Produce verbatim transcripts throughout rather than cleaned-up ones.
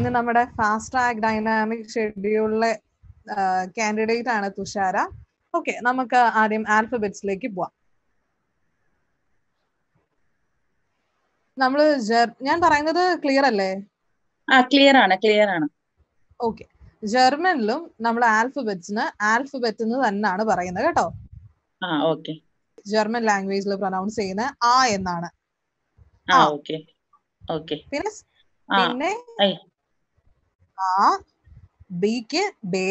ഇന്ന് നമ്മുടെ fast track dynamic ഷെഡ്യൂളിലെ കാൻഡിഡേറ്റ് ആണ് തുഷാര. ഓക്കെ, നമുക്ക് ആദ്യം ആൽഫബറ്റ്സിലേക്ക് പോവാം. നമ്മള് ഞാൻ പറയുന്നത് ക്ലിയർ അല്ലേ? ആ ക്ലിയർ ആണ് ക്ലിയർ ആണ്. ഓക്കെ, ജർമ്മനിലും നമ്മൾ ആൽഫബറ്റ്സിന് ആൽഫബറ്റ് എന്ന് തന്നെയാണ് പറയുന്നത് കേട്ടോ. ആ ഓക്കെ. ജർമ്മൻ ലാംഗ്വേജിൽ പ്രൊനൗൺസ് ചെയ്യുന്ന ആ എന്നാണ്. ആ ഓക്കെ ഓക്കെ. പിന്നെ പിന്നെ ആ, ബിക്ക് ബേ,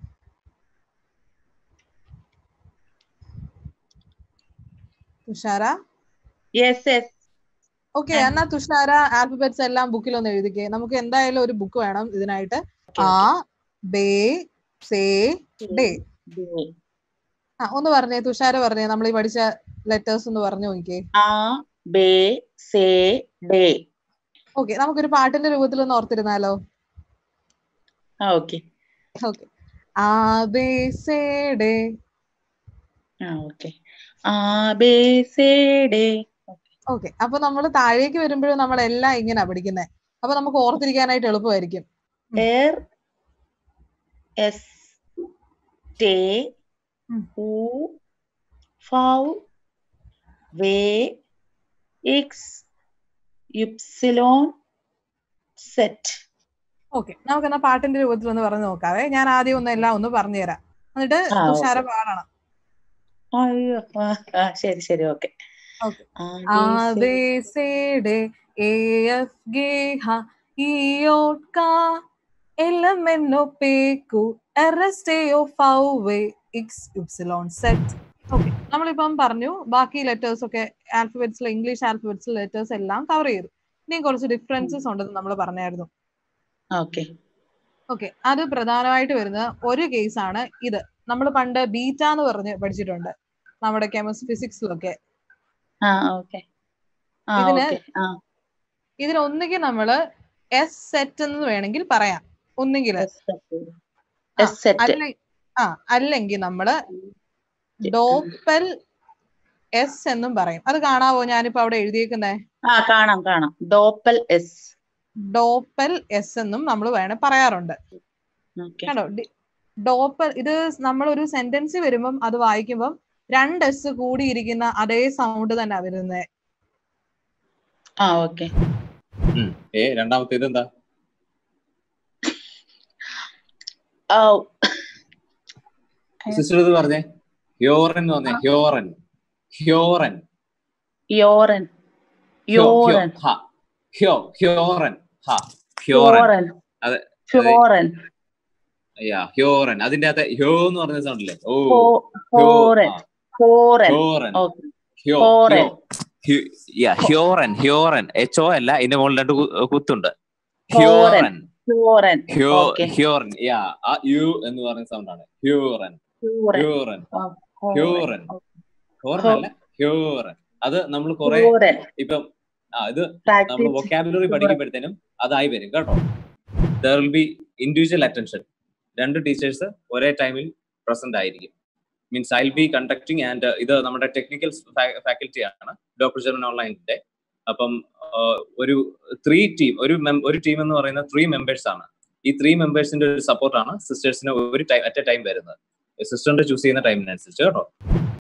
തുഷാര. Yes yes. ഓക്കെ, എന്നാ തുഷാര ആൽഫബറ്റ്സ് എല്ലാം ബുക്കിൽ ഒന്ന് എഴുതിക്കേ. നമുക്ക് എന്തായാലും ഒരു ബുക്ക് വേണം ഇതിനായിട്ട്. ആ, ബേ, സേ, ഡേ. ആ ഒന്ന് പറഞ്ഞേ തുഷാര, പറഞ്ഞേ നമ്മൾ ഈ പഠിച്ച ലെറ്റേഴ്സ് ഒന്ന് പറഞ്ഞു നോക്കിയേ. ആ, ബേ, സേ, ഡേ. ഓക്കെ, നമുക്കൊരു പാട്ടിന്റെ രൂപത്തിൽ ഒന്ന് ഓർത്തിരുന്നാലോ? ആ ഓക്കെ ഓക്കെ. ആ, ബേ, സേ, ഡേ. ആ ഓക്കെ. ആ, ബേ, സേ, ഡേ. ഓക്കെ, അപ്പൊ നമ്മൾ താഴേക്ക് വരുമ്പോഴും നമ്മൾ എല്ലാം ഇങ്ങനെ പഠിക്കുന്നത്. അപ്പൊ നമുക്ക് ഓർത്തിരിക്കാനായിട്ട് എളുപ്പമായിരിക്കും. എർ, എസ്, ടേ, ഉ, ഫൗ, വേ, എക്സ്, ഇപ്സിലോൺ, സെറ്റ്. ഓക്കെ, നമുക്ക് എന്നാ പാട്ടിന്റെ രൂപത്തിൽ ഒന്ന് പറഞ്ഞു നോക്കാവേ. ഞാൻ ആദ്യം ഒന്ന് എല്ലാം ഒന്ന് പറഞ്ഞു തരാം, എന്നിട്ട് തുഷാര പാടണം. അയ്യോ, ശരി ശരി. ഓക്കെ. ഓക്കെ. ആ, ബേ, സേ, ഡേ, എ, എഫ്, ഗേ, ഹ, ഇ, ഒ, ക, എൽ, എം, എൻ, ഒ, പേ, ക്യു, ആർ, എസ്, ടി, ഒ, ഫൗ, വേ, എക്സ്, ഇപ്സിലോൺ, സെറ്റ്. ഓക്കെ, നമ്മളിപ്പം പറഞ്ഞു ബാക്കി ലെറ്റേഴ്സ് ഒക്കെ ആൽഫബറ്റ്സിൽ, ഇംഗ്ലീഷ് ആൽഫബറ്റ്സിൽ ലെറ്റേഴ്സ് എല്ലാം കവർ ചെയ്തു. ഇനിയും കുറച്ച് ഡിഫറൻസസ് ഉണ്ടെന്ന് നമ്മൾ പറഞ്ഞായിരുന്നു. ഓക്കെ ഓക്കെ, അത് പ്രധാനമായിട്ട് വരുന്ന ഒരു കേസാണ് ഇത്. നമ്മൾ പണ്ട് ബീറ്റ എന്ന് പറഞ്ഞ് പഠിച്ചിട്ടുണ്ട് നമ്മുടെ കെമിസ്ട്രി ഫിസിക്സിലൊക്കെ. ഇതിന് ഇതിന് ഒന്നുകിൽ നമ്മള് എസ് സെറ്റ് എന്ന് വേണമെങ്കിൽ പറയാം, ഒന്നുകിൽ ആ അല്ലെങ്കിൽ നമ്മള് ഡോപ്പൽ എസ് എന്നും പറയും. അത് കാണാവോ ഞാനിപ്പോ അവിടെ എഴുതിയേക്കുന്നേ? ആ കാണാം കാണാം. ഡോപ്പൽ എസ്, ഡോപ്പൽ എസ് എന്നും നമ്മൾ വേണേ പറയാറുണ്ട്. കണ്ടോ, ഡോപ്പൽ. ഇത് നമ്മൾ ഒരു സെന്റൻസ് വരുമ്പം അത് വായിക്കുമ്പം രണ്ട് എസ് കൂടിയിരിക്കുന്ന അതേ സൗണ്ട് തന്നെ വരുന്നത്. ആ ഓക്കെ. രണ്ടാമത്തേത് എന്താ? സിസ്റ്റർ ഇത് പറഞ്ഞേ. ഹ്യോറൻ എന്ന് പറഞ്ഞേ. ഹ്യോറൻ ഹ്യോറൻ യോറൻ യോറൻ ഹ ഹ്യോ ഹ്യോറൻ ഹ ഹ്യോറൻ. അതെ, ഹ്യോറൻ. യാ ഹ്യോറൻ. അതിന്റെ അകത്ത് ഹ്യോ എന്ന് പറഞ്ഞ സൗണ്ട് ഇല്ലേ? ഓ, ഹ്യോറൻ ഹ്യോറൻ ഹ്യോറൻ ഹ്യോറൻ ഹ്യോറൻ. എച്ച് ഒ അല്ല, ഇതിന്റെ മുകളിൽ രണ്ട് കുത്തുണ്ട്. ഹ്യോറൻ ഹ്യോറൻ. യാ, ആ യു എന്ന് പറഞ്ഞ സൗണ്ട് ആണ് ഹ്യോറൻ ഹ്യോറൻ ഹ്യോറൻ. ഹോറൻ അല്ല, ഹ്യോറൻ. അത് നമ്മൾ കുറെ ഇപ്പം ആ ഇത് നമ്മൾ വൊക്കാബുലറി പഠിക്കുമ്പോഴത്തേനും അതായി വരും കേട്ടോ. There will be individual attention. രണ്ട് ടീച്ചേഴ്സ് ഒരേ ടൈമിൽ പ്രസന്റ് ആയിരിക്കും. Means I will be conducting and ഇത് നമ്മുടെ ടെക്നിക്കൽ ഫാക്കൽറ്റി ആണ് ഡോക്ടർ ജർമ്മൻ ഓൺലൈനിന്റെ. അപ്പം ഒരു ത്രീ ടീം ഒരു ഒരു ടീം എന്ന് പറയുന്ന ത്രീ മെമ്പേഴ്സ് ആണ്. ഈ ത്രീ മെമ്പേഴ്സിന്റെ ഒരു സപ്പോർട്ടാണ് സിസ്റ്റേഴ്സിന് ഒരു ടൈം അറ്റ് എ ടൈം വരുന്നത്. സിസ്റ്ററിന്റെ ചൂസ് ചെയ്യുന്ന ടൈമിനനുസരിച്ച് കേട്ടോ.